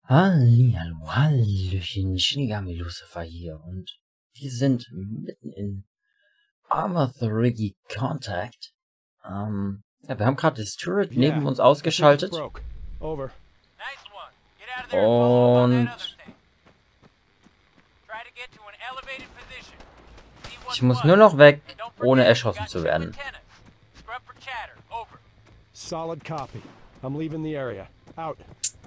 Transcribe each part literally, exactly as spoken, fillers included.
Hallihallo, Hallöchen, Shinigami Lucifer hier und wir sind mitten in Arma three Contact. Ähm, ja, wir haben gerade das Turret neben uns ausgeschaltet. Und ich muss nur noch weg, ohne erschossen zu werden. Solid copy. I'm leaving the area. Out.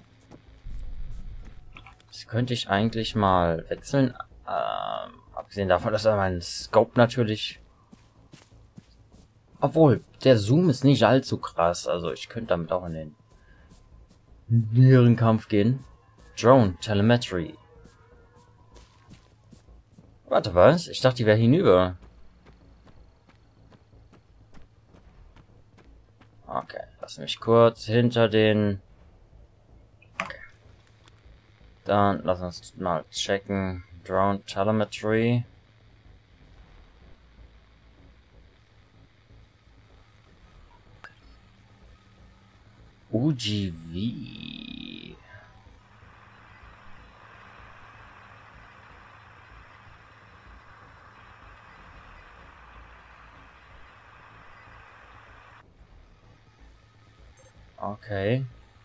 Das könnte ich eigentlich mal wechseln. Ähm, abgesehen davon, dass er mein Scope natürlich... Obwohl, der Zoom ist nicht allzu krass. Also ich könnte damit auch in den näheren Kampf gehen. Drone, Telemetry. Warte, was? Ich dachte, die wäre hinüber. Okay, lass mich kurz hinter den... Okay. Dann lass uns mal checken. Drone Telemetry. U G V. Okay.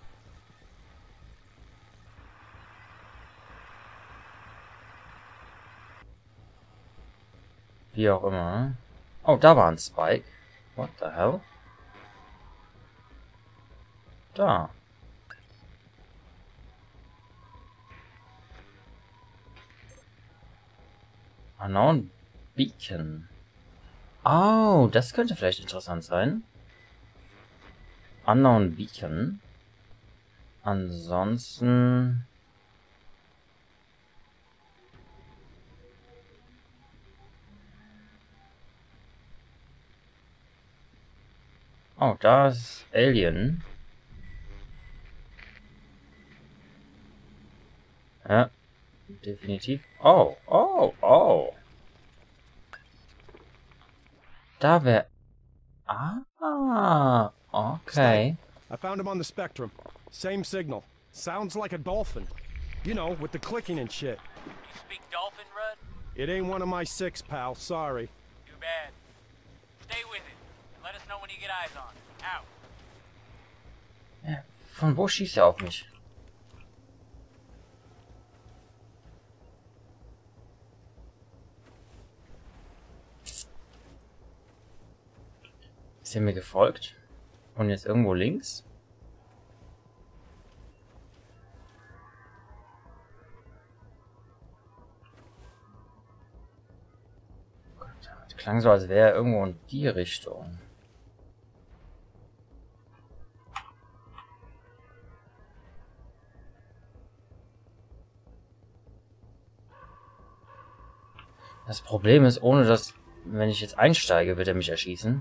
Wie auch immer. Oh, da war ein Spike. What the hell? Da. Unknown Beacon. Oh, das könnte vielleicht interessant sein. Unknown Beacon. Ansonsten... Oh, da ist Alien. Ja, definitiv. Oh, oh, oh. Da wäre... Ah, okay. I found him on the spectrum. Same signal. Sounds like a dolphin. You know, with the clicking and shit. You speak dolphin, Rudd? It ain't one of my six, pal. Sorry. Too bad. Stay with it. Let us know when you get eyes on it. Out. Ja, von wo schießt er auf mich? Ist er mir gefolgt? Und jetzt irgendwo links? Gott, das klang so, als wäre er irgendwo in die Richtung. Das Problem ist, ohne dass, wenn ich jetzt einsteige, wird er mich erschießen.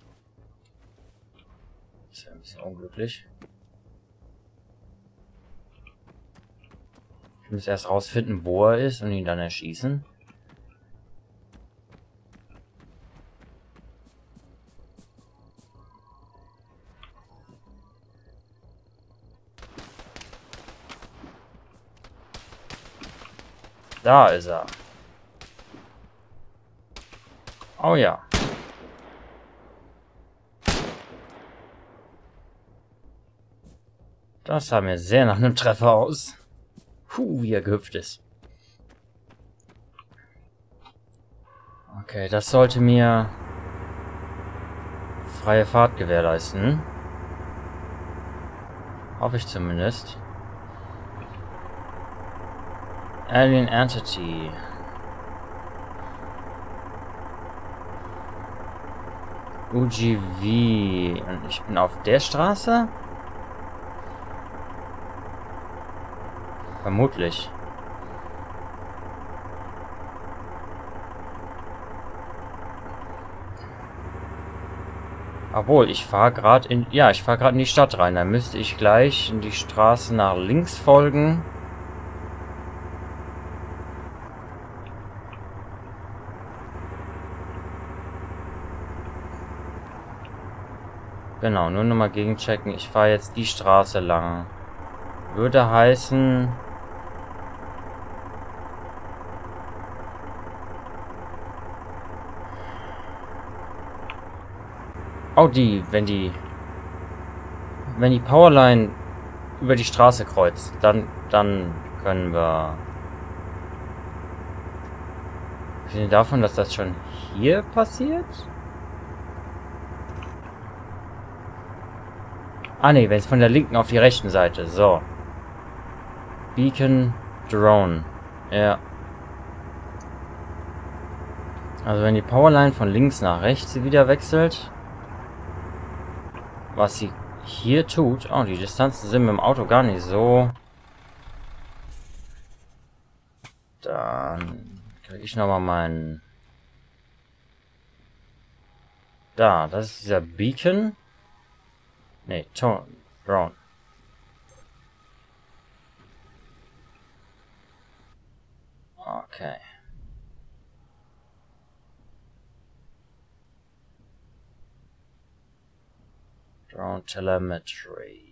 Das ist ja ein bisschen unglücklich. Ich muss erst rausfinden, wo er ist und ihn dann erschießen. Da ist er. Oh ja. Das sah mir sehr nach einem Treffer aus. Puh, wie er gehüpft ist. Okay, das sollte mir freie Fahrt gewährleisten. Hoffe ich zumindest. Alien Entity. U G V. Und ich bin auf der Straße? Vermutlich. Obwohl, ich fahre gerade in... Ja, ich fahre gerade in die Stadt rein. Da müsste ich gleich in die Straße nach links folgen. Genau, nur nochmal gegenchecken. Ich fahre jetzt die Straße lang. Würde heißen... Oh, die, wenn die... Wenn die Powerline über die Straße kreuzt, dann, dann können wir... Ich bin davon, dass das schon hier passiert? Ah ne, wenn es von der linken auf die rechten Seite. So. Beacon Drone. Ja. Also wenn die Powerline von links nach rechts wieder wechselt, was sie hier tut, oh, die Distanzen sind mit dem Auto gar nicht so. Dann kriege ich nochmal meinen... Da, das ist dieser Beacon. Ne, Drone. Okay. Drone Telemetry.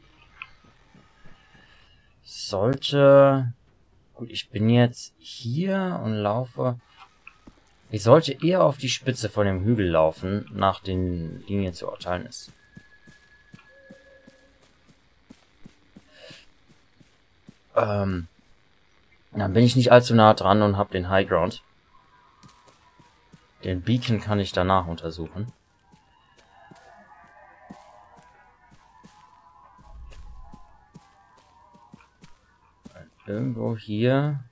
Sollte... Gut, ich bin jetzt hier und laufe... Ich sollte eher auf die Spitze von dem Hügel laufen, nach den Linien zu urteilen ist. Ähm... Dann bin ich nicht allzu nah dran und habe den High Ground. Den Beacon kann ich danach untersuchen. Irgendwo hier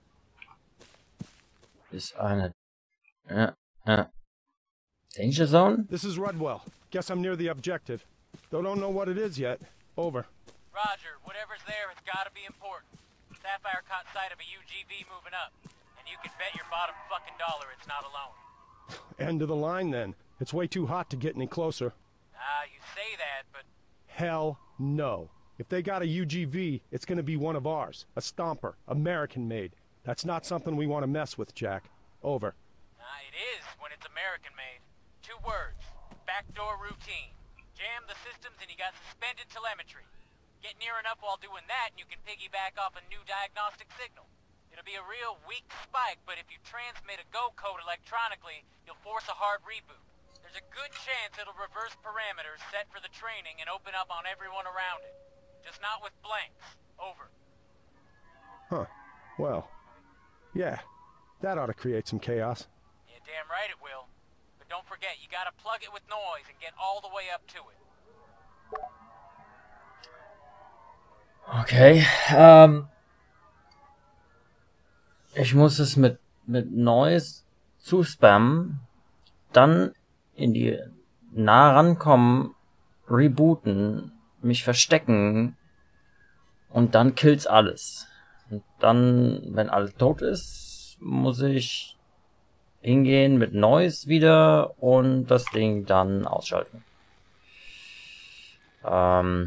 ist eine ja, ja. Danger Zone? This is Rudwell. Guess I'm near the objective. Though don't know what it is yet. Over. Roger, whatever's there, it's gotta be important. Sapphire caught sight of a U G V moving up, and you can bet your bottom fucking dollar it's not alone. End of the line then. It's way too hot to get any closer. Ah, you say that, but... Hell no. If they got a U G V, it's gonna be one of ours. A stomper. American-made. That's not something we want to mess with, Jack. Over. Ah, it is when it's American-made. Two words. Backdoor routine. Jam the systems and you got suspended telemetry. Get near enough while doing that and you can piggyback off a new diagnostic signal. It'll be a real weak spike, but if you transmit a go code electronically, you'll force a hard reboot. There's a good chance it'll reverse parameters set for the training and open up on everyone around it. Just not with blanks. Over. Huh. Well. Yeah. That ought to create some chaos. Yeah, damn right it will. But don't forget, you gotta plug it with noise and get all the way up to it. Okay, ähm... ich muss es mit, mit Noise zuspammen, dann in die nah rankommen, rebooten, mich verstecken und dann killt's alles. Und dann, wenn alles tot ist, muss ich hingehen mit Noise wieder und das Ding dann ausschalten. Ähm...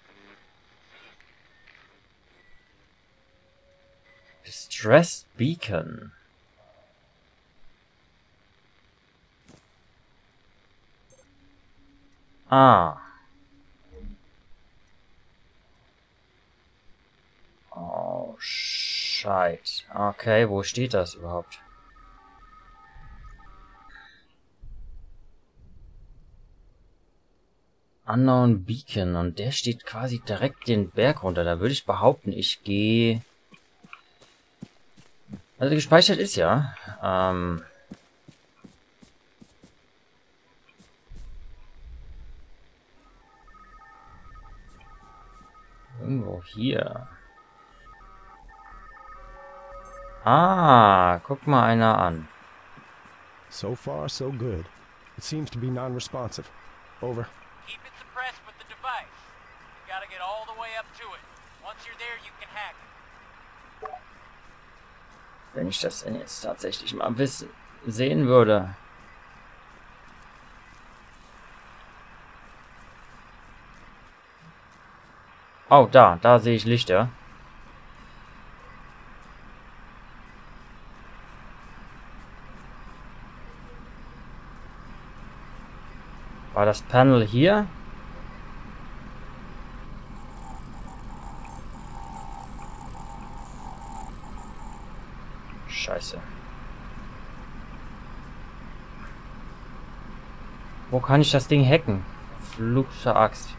Distress Beacon. Ah. Oh, Scheiße. Okay, wo steht das überhaupt? Unknown Beacon. Und der steht quasi direkt den Berg runter. Da würde ich behaupten, ich gehe... Also gespeichert ist ja. Ähm... Irgendwo hier. Ah, guck mal einer an. So far, so good. It seems to be non-responsive. Over. Keep it suppressed with the device. You gotta get all the way up to it. Once you're there, you can hack it. Wenn ich das denn jetzt tatsächlich mal wissen, sehen würde. Oh, da, da sehe ich Lichter. War das Panel hier? Scheiße. Wo kann ich das Ding hacken? Flugsche Axt.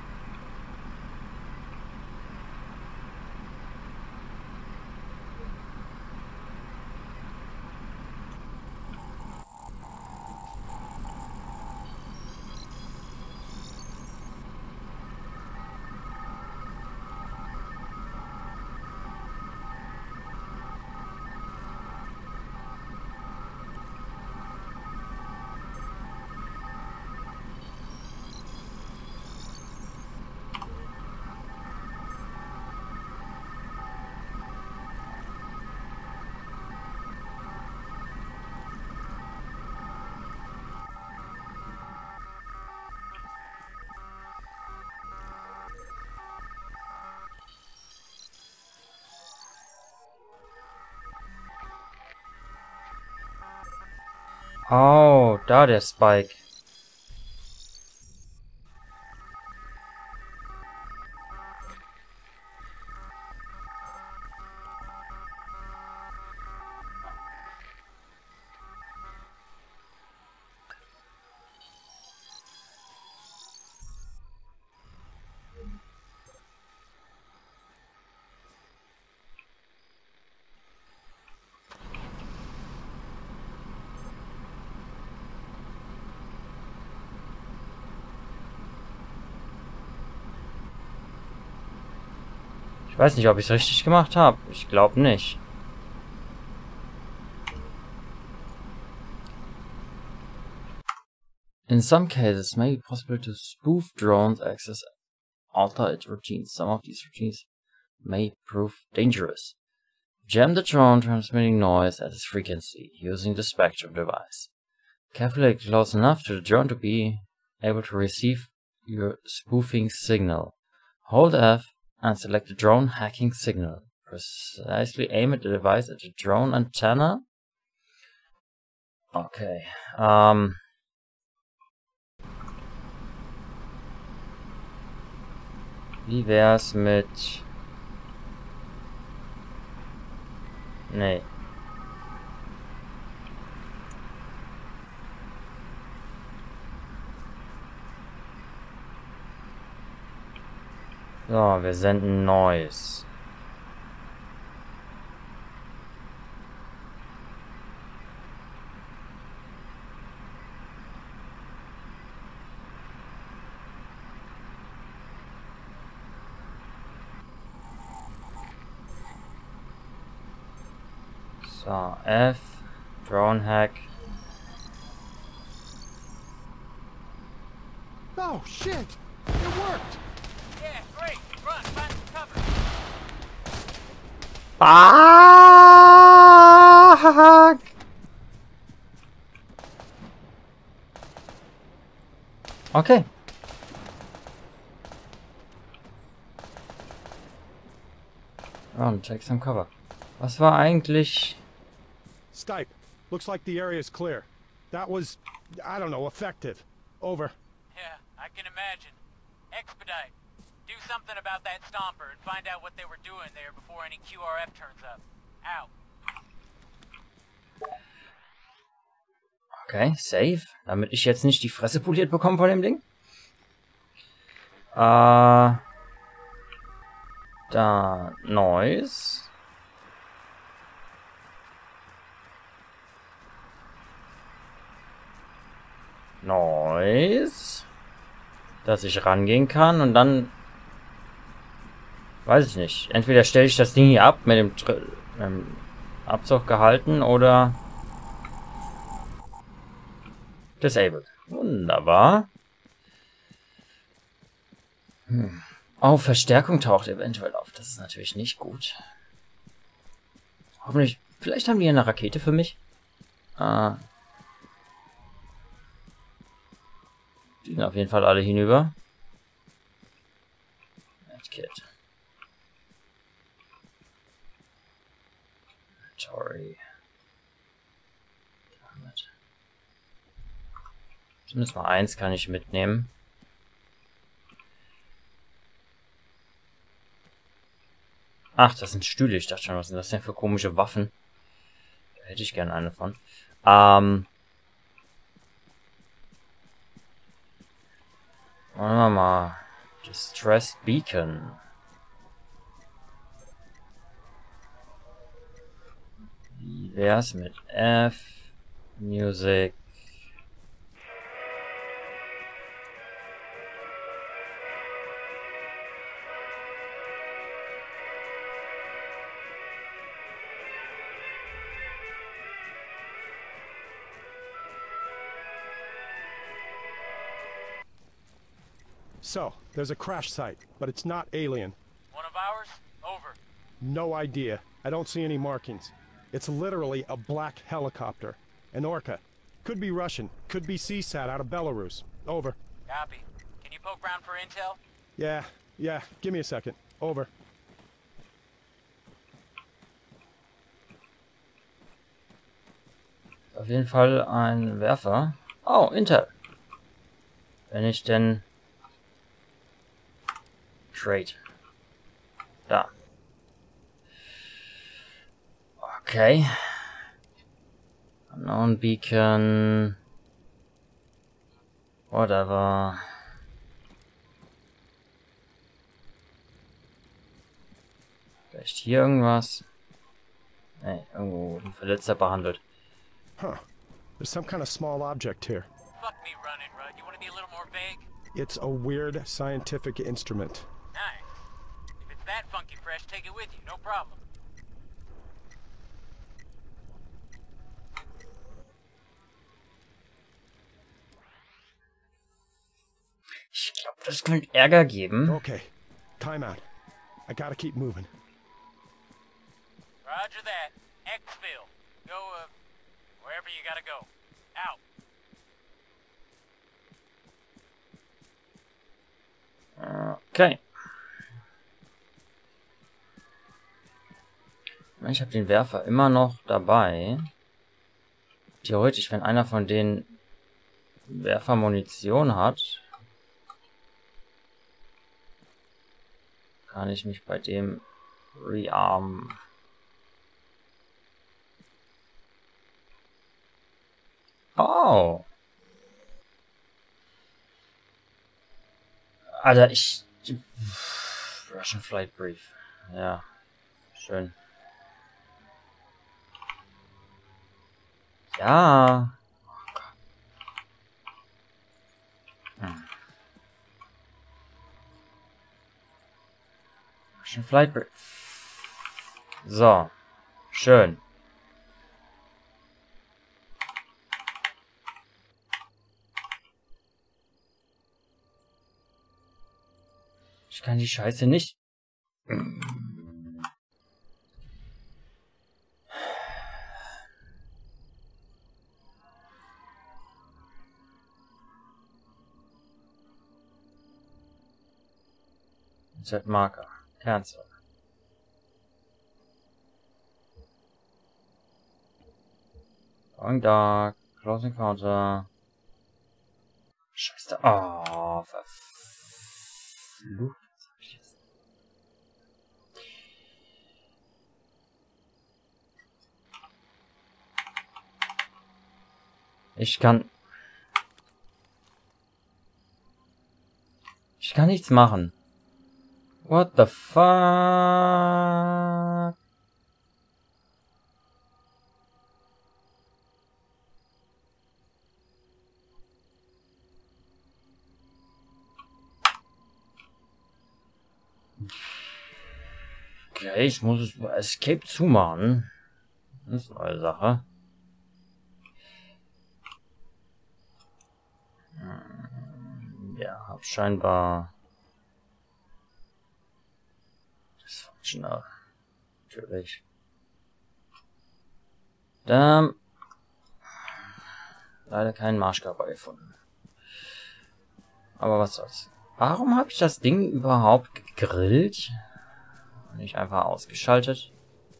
Oh, da der Spike. Ich weiß nicht, ob ich es richtig gemacht habe. Ich glaube nicht. In some cases, it may be possible to spoof drones' access alter its routines. Some of these routines may prove dangerous. Jam the drone transmitting noise at its frequency using the Spectrum device. Carefully close enough to the drone to be able to receive your spoofing signal. Hold F and select the drone hacking signal. Precisely aim at the device at the drone antenna. Okay. Um. Wie wär's mit... Nee. So, wir senden Noise. So, F, Drone Hack. Oh, shit! It worked! Yeah, great. Run, find some cover. Fuck! Okay. Run, take some cover. Was war eigentlich... Stipe, looks like the area's clear. That was, I don't know, effective. Over. Yeah, I can imagine. Expedite. Do something about that Stomper and find out what they were doing there before any Q R F turns up. Out. Okay, save. Damit ich jetzt nicht die Fresse poliert bekomme von dem Ding. Äh... Da... Noise. Noise. Dass ich rangehen kann und dann... Weiß ich nicht. Entweder stelle ich das Ding hier ab mit dem, Tr ähm, Abzug gehalten oder... Disabled. Wunderbar. Hm. Oh, Verstärkung taucht eventuell auf. Das ist natürlich nicht gut. Hoffentlich... Vielleicht haben die eine Rakete für mich. Ah... Die sind auf jeden Fall alle hinüber. Medkit. Sorry. Zumindest mal eins kann ich mitnehmen. Ach, das sind Stühle. Ich dachte schon, was sind das denn für komische Waffen? Da hätte ich gerne eine von. Ähm... Wollen wir mal. Distressed Beacon. Wie wär's mit F? Music. So, there's a crash site, but it's not alien. One of ours? Over. No idea. I don't see any markings. It's literally a black helicopter. An Orca. Could be Russian. Could be C SAT out of Belarus. Over. Copy. Can you poke around for intel? Yeah, yeah. Give me a second. Over. Auf jeden Fall ein Werfer. Oh, Intel. Wenn ich denn... Trade. Da. Okay. Unknown Beacon. Whatever. Vielleicht hier irgendwas? Nee, irgendwo ein Verletzter behandelt. Huh. There's some kind of small object here. Fuck me running, Rudd. You want to be a little more vague? It's a weird scientific instrument. Nice. If it's that funky fresh, take it with you. No problem. Ich glaube, das könnte Ärger geben. Okay. Time out. I gotta keep moving. Roger that. Exfil. Go, uh, wherever you gotta go. Out. Okay. Ich habe den Werfer immer noch dabei. Theoretisch, wenn einer von denen Werfer Munition hat, kann ich mich bei dem rearmen. Oh. Alter, ich... Russian Flight Brief. Ja. Schön. Ja. Oh Gott. Hm. Russian Flight Brief. So. Schön. Ich kann die Scheiße nicht. Insert Marker. Cancel. Going dark. Close encounter. Scheiße. Oh, verflucht. Ich kann... Ich kann nichts machen. What the fuck? Okay, ich muss Escape zumachen. Das ist eine neue Sache. Ja, hab scheinbar dysfunctional. Natürlich. Dann leider keinen Marschkörper gefunden. Aber was soll's. Warum habe ich das Ding überhaupt gegrillt? Und nicht einfach ausgeschaltet?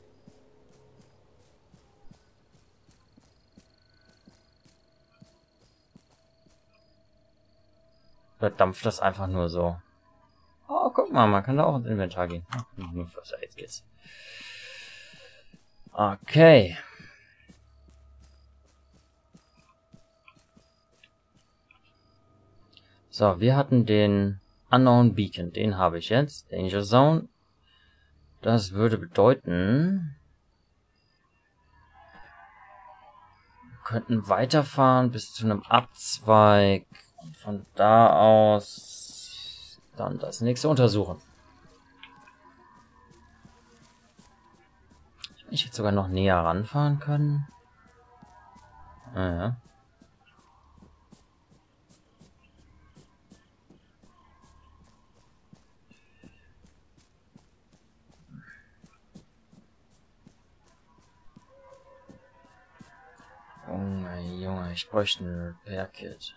Oder dampft das einfach nur so? Oh, guck mal, man kann da auch ins Inventar gehen. Ach, nur First Aid Kits. Okay. So, wir hatten den Unknown Beacon. Den habe ich jetzt. Danger Zone. Das würde bedeuten... wir könnten weiterfahren bis zu einem Abzweig. Und von da aus... dann das nächste untersuchen. Ich hätte sogar noch näher ranfahren können. Ah, ja. Junge, Junge, ich bräuchte ein Repair-Kit.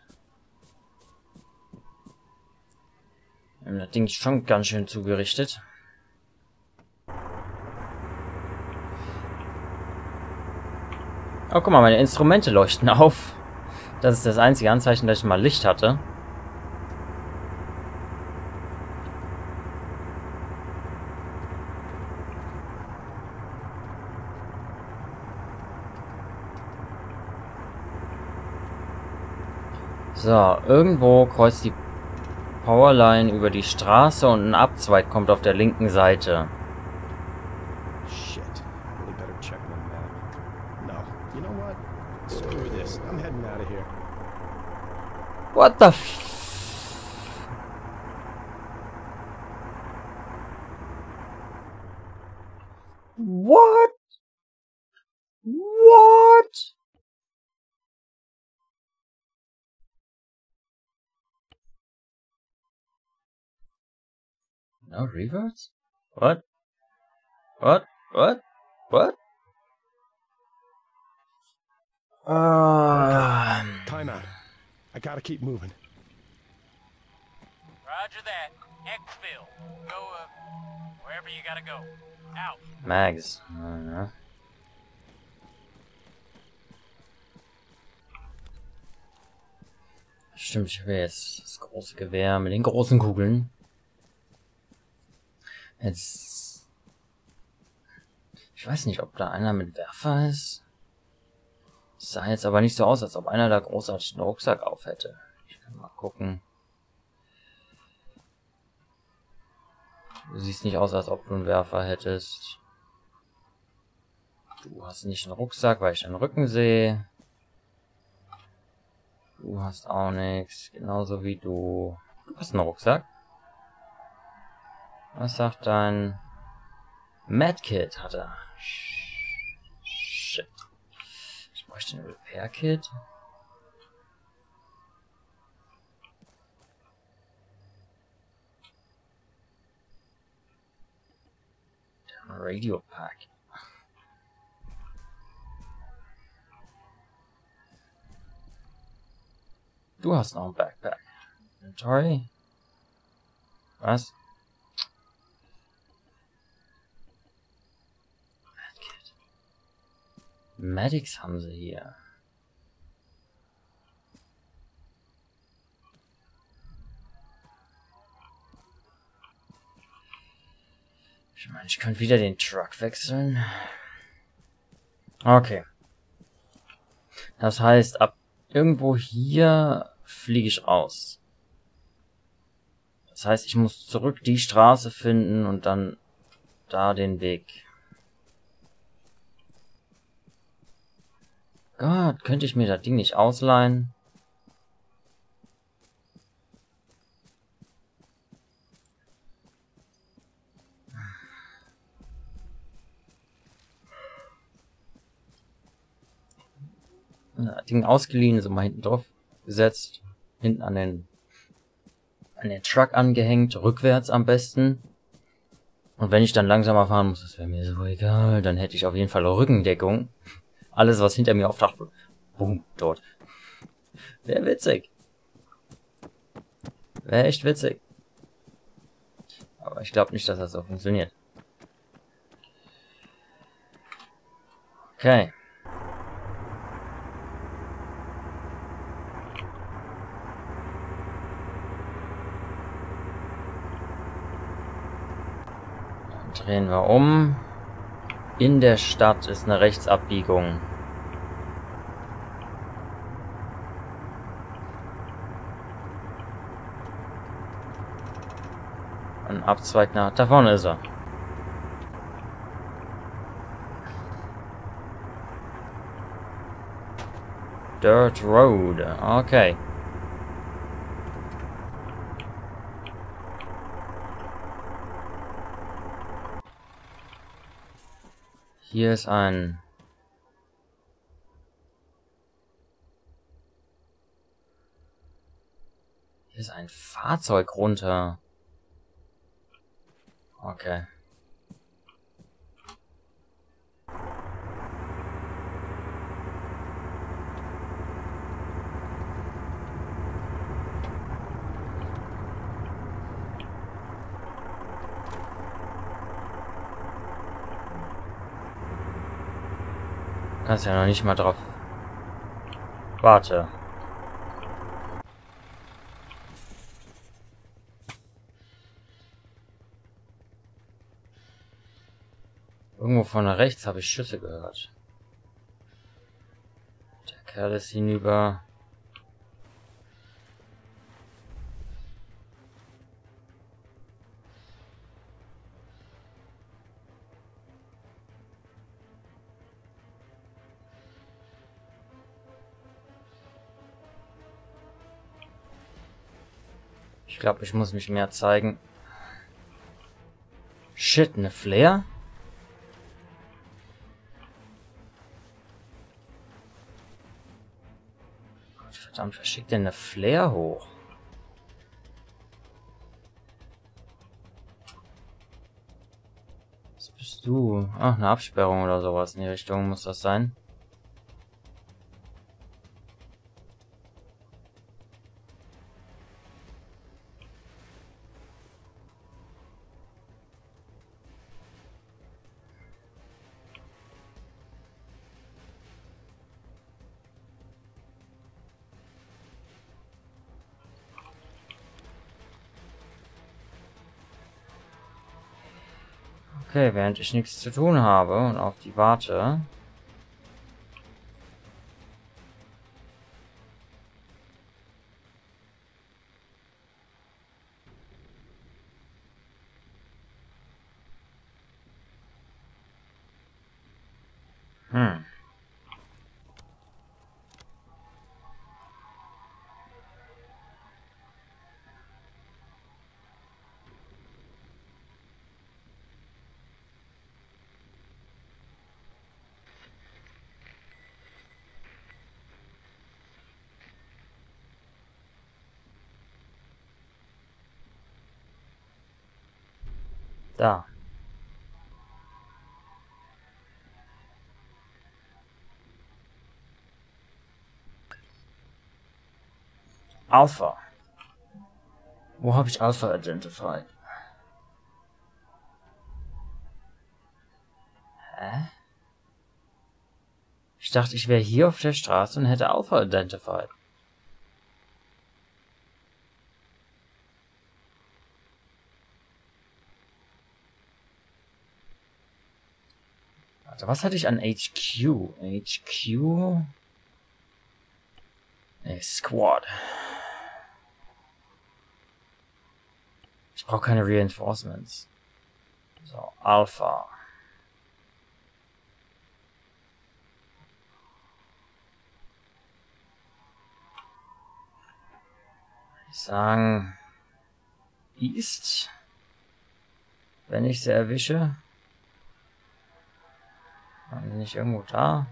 Wir haben das Ding schon ganz schön zugerichtet. Oh, guck mal, meine Instrumente leuchten auf. Das ist das einzige Anzeichen, dass ich mal Licht hatte. So, irgendwo kreuzt die Powerline über die Straße und ein Abzweig kommt auf der linken Seite. Shit. Really better check my map. No. You know what? Screw this. I'm heading out of here. What the f... What? What? No reverts? What? What? What? What? Uh... Time out. I gotta keep moving. Roger that. Exfil. Go, uh, wherever you gotta go. Out. Mags. Uh, Stimmt, ich will jetzt das große Gewehr mit den großen Kugeln. Jetzt... Ich weiß nicht, ob da einer mit Werfer ist. Es sah jetzt aber nicht so aus, als ob einer da großartig einen Rucksack auf hätte. Ich kann mal gucken. Du siehst nicht aus, als ob du einen Werfer hättest. Du hast nicht einen Rucksack, weil ich deinen Rücken sehe. Du hast auch nichts. Genauso wie du. Du hast einen Rucksack. Was sagt dein Medkit? Hat er. Shit. Ich bräuchte ein Repair-Kit. Der Radio-Pack. Du hast noch ein Backpack. Inventory. Was? Medkit. Medics haben sie hier. Ich meine, ich könnte wieder den Truck wechseln. Okay. Das heißt, ab irgendwo hier fliege ich raus. Das heißt, ich muss zurück die Straße finden und dann da den Weg. Gott, könnte ich mir das Ding nicht ausleihen? Das Ding ausgeliehen, so mal hinten drauf gesetzt, hinten an den an den Truck angehängt, rückwärts am besten. Und wenn ich dann langsamer fahren muss, das wäre mir so egal, dann hätte ich auf jeden Fall Rückendeckung. Alles, was hinter mir auftaucht, boom, tot. Wäre witzig. Wäre echt witzig. Aber ich glaube nicht, dass das so funktioniert. Okay. Drehen wir um. In der Stadt ist eine Rechtsabbiegung. ein Abzweig nach... Da vorne ist er. Dirt Road. Okay. Hier ist ein... Hier ist ein Fahrzeug runter. Okay. Du kannst ja noch nicht mal drauf. Warte. Irgendwo von rechts habe ich Schüsse gehört. Der Kerl ist hinüber. Ich glaube, ich muss mich mehr zeigen. Shit, eine Flare? Gott verdammt, wer schickt denn eine Flare hoch? Was bist du? Ach, eine Absperrung oder sowas in die Richtung muss das sein. Okay, während ich nichts zu tun habe und auf die warte. Hm. Da. Alpha. Wo habe ich Alpha identified? Hä? Ich dachte, ich wäre hier auf der Straße und hätte Alpha identified. Also was hatte ich an H Q? H Q? Nee, Squad. Ich brauche keine Reinforcements. So, Alpha. Ich sagen East, wenn ich sie erwische. Bin ich irgendwo da?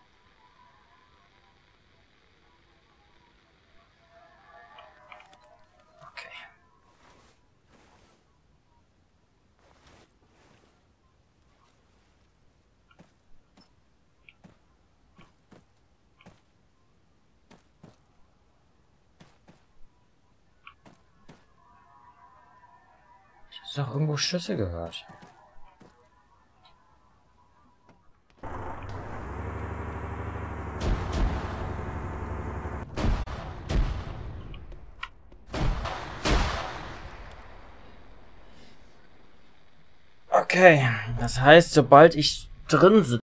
Okay. Ich habe doch irgendwo Schüsse gehört. Okay, das heißt, sobald ich drin sitze,